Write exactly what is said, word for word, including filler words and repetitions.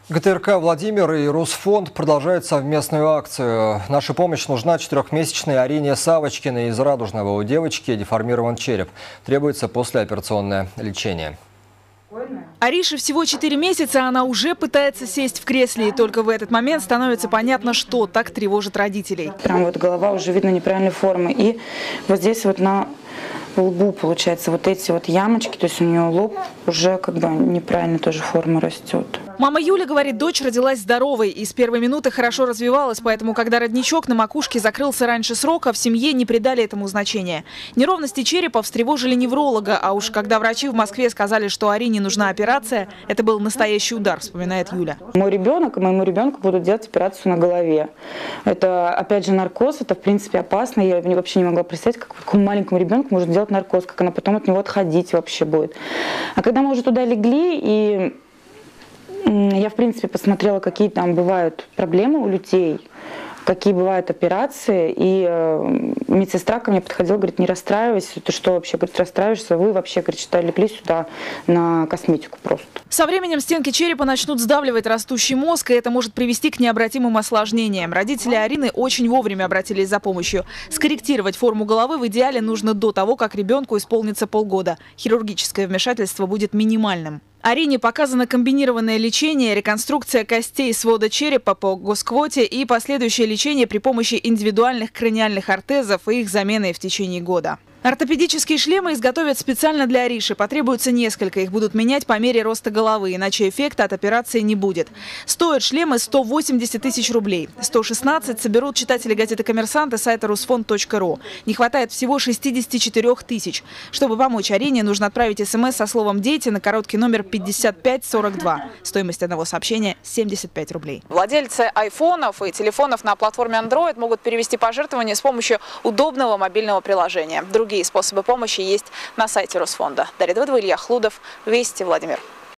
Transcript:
ГТРК «Владимир» и Русфонд продолжают совместную акцию. Наша помощь нужна четырехмесячной Арине Савочкиной из Радужного. У девочки деформирован череп. Требуется послеоперационное лечение. Арише всего четыре месяца, она уже пытается сесть в кресле. И только в этот момент становится понятно, что так тревожит родителей. Прям вот голова уже видно неправильной формы. И вот здесь вот на лбу, получается, вот эти вот ямочки, то есть у нее лоб уже как бы неправильно тоже форма растет. Мама Юля говорит, дочь родилась здоровой и с первой минуты хорошо развивалась, поэтому, когда родничок на макушке закрылся раньше срока, в семье не придали этому значения. Неровности черепа встревожили невролога, а уж когда врачи в Москве сказали, что Арине нужна операция, это был настоящий удар, вспоминает Юля. Мой ребенок и моему ребенку будут делать операцию на голове. Это, опять же, наркоз, это, в принципе, опасно. Я вообще не могла представить, как такому маленькому ребенку может делать наркоз, как она потом от него отходить вообще будет. А когда мы уже туда легли, и я, в принципе, посмотрела, какие там бывают проблемы у людей, какие бывают операции, и э, медсестра ко мне подходила, говорит, не расстраивайся, ты что вообще, говорит, расстраиваешься, вы вообще, говорит, что легли сюда на косметику просто. Со временем стенки черепа начнут сдавливать растущий мозг, и это может привести к необратимым осложнениям. Родители Арины очень вовремя обратились за помощью. Скорректировать форму головы в идеале нужно до того, как ребенку исполнится полгода. Хирургическое вмешательство будет минимальным. Арине показано комбинированное лечение, реконструкция костей свода черепа по госквоте и последующее лечение при помощи индивидуальных краниальных ортезов и их замены в течение года. Ортопедические шлемы изготовят специально для Ариши. Потребуется несколько. Их будут менять по мере роста головы, иначе эффекта от операции не будет. Стоят шлемы сто восемьдесят тысяч рублей. сто шестнадцать соберут читатели газеты «Коммерсант» и сайта русфонд точка ру. Не хватает всего шестидесяти четырёх тысяч. Чтобы помочь Арине, нужно отправить смс со словом «Дети» на короткий номер пятьдесят пять сорок два. Стоимость одного сообщения – семьдесят пять рублей. Владельцы айфонов и телефонов на платформе Android могут перевести пожертвования с помощью удобного мобильного приложения. Другие способы помощи есть на сайте Русфонда. Дарья Давыдова, Илья Хлудов. Вести, Владимир.